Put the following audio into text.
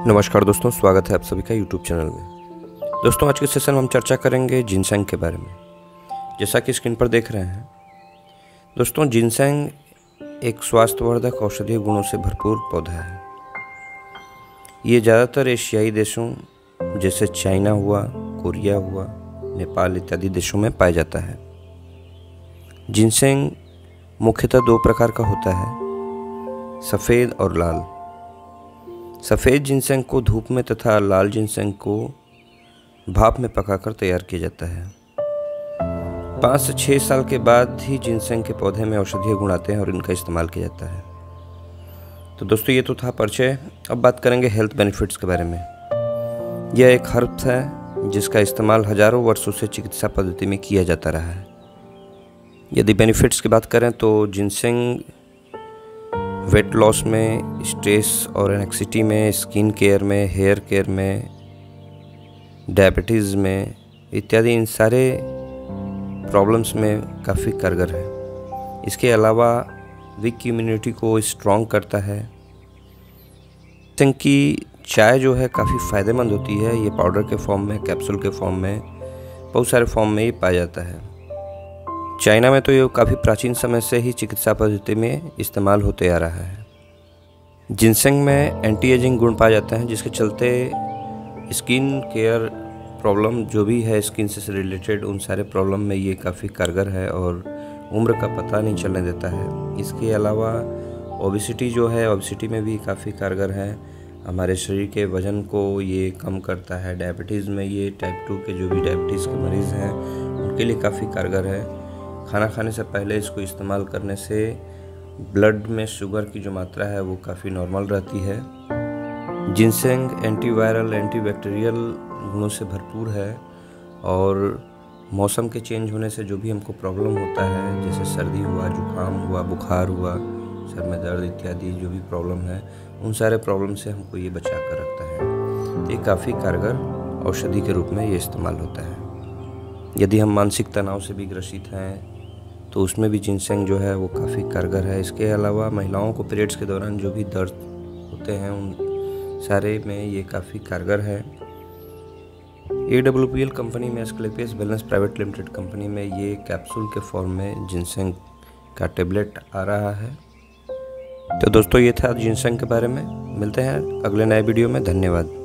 नमस्कार दोस्तों, स्वागत है आप सभी का यूट्यूब चैनल में। दोस्तों, आज के सेशन में हम चर्चा करेंगे जिनसेंग के बारे में। जैसा कि स्क्रीन पर देख रहे हैं दोस्तों, जिनसेंग एक स्वास्थ्यवर्धक औषधीय गुणों से भरपूर पौधा है। ये ज़्यादातर एशियाई देशों जैसे चाइना हुआ, कोरिया हुआ, नेपाल इत्यादि देशों में पाया जाता है। जिनसेंग मुख्यतः दो प्रकार का होता है, सफ़ेद और लाल। सफ़ेद जिनसेंग को धूप में तथा लाल जिनसेंग को भाप में पकाकर तैयार किया जाता है। 5 से 6 साल के बाद ही जिनसेंग के पौधे में औषधीय गुण आते हैं और इनका इस्तेमाल किया जाता है। तो दोस्तों, ये तो था परिचय। अब बात करेंगे हेल्थ बेनिफिट्स के बारे में। यह एक हर्ब है जिसका इस्तेमाल हजारों वर्षों से चिकित्सा पद्धति में किया जाता रहा है। यदि बेनिफिट्स की बात करें तो जिनसेंग वेट लॉस में, स्ट्रेस और एंग्जायटी में, स्किन केयर में, हेयर केयर में, डायबिटीज़ में इत्यादि इन सारे प्रॉब्लम्स में काफ़ी कारगर है। इसके अलावा वीक इम्यूनिटी को स्ट्रॉन्ग करता है। जिनसेंग की चाय जो है काफ़ी फ़ायदेमंद होती है। ये पाउडर के फॉर्म में, कैप्सूल के फॉर्म में, बहुत सारे फॉर्म में ये पाया जाता है। चाइना में तो ये काफ़ी प्राचीन समय से ही चिकित्सा पद्धति में इस्तेमाल होते आ रहा है। जिनसेंग में एंटी एजिंग गुण पाए जाते हैं, जिसके चलते स्किन केयर प्रॉब्लम जो भी है, स्किन से रिलेटेड उन सारे प्रॉब्लम में ये काफ़ी कारगर है और उम्र का पता नहीं चलने देता है। इसके अलावा ओबेसिटी जो है, ओबेसिटी में भी काफ़ी कारगर है। हमारे शरीर के वज़न को ये कम करता है। डायबिटीज़ में ये टाइप 2 के जो भी डायबिटीज़ के मरीज़ हैं उनके लिए काफ़ी कारगर है। खाना खाने से पहले इसको इस्तेमाल करने से ब्लड में शुगर की जो मात्रा है वो काफ़ी नॉर्मल रहती है। जिनसेंग एंटीवायरल, एंटीबैक्टीरियल गुणों से भरपूर है और मौसम के चेंज होने से जो भी हमको प्रॉब्लम होता है, जैसे सर्दी हुआ, जुकाम हुआ, बुखार हुआ, सर में दर्द इत्यादि जो भी प्रॉब्लम है, उन सारे प्रॉब्लम से हमको ये बचा कर रखता है। तो ये काफ़ी कारगर औषधि के रूप में ये इस्तेमाल होता है। यदि हम मानसिक तनाव से भी ग्रसित हैं तो उसमें भी जिनसेंग जो है वो काफ़ी कारगर है। इसके अलावा महिलाओं को पीरियड्स के दौरान जो भी दर्द होते हैं उन सारे में ये काफ़ी कारगर है। AWPL कंपनी में, Asclepius wellness private limited company में ये कैप्सूल के फॉर्म में जिनसेंग का टेबलेट आ रहा है। तो दोस्तों, ये था जिनसेंग के बारे में। मिलते हैं अगले नए वीडियो में। धन्यवाद।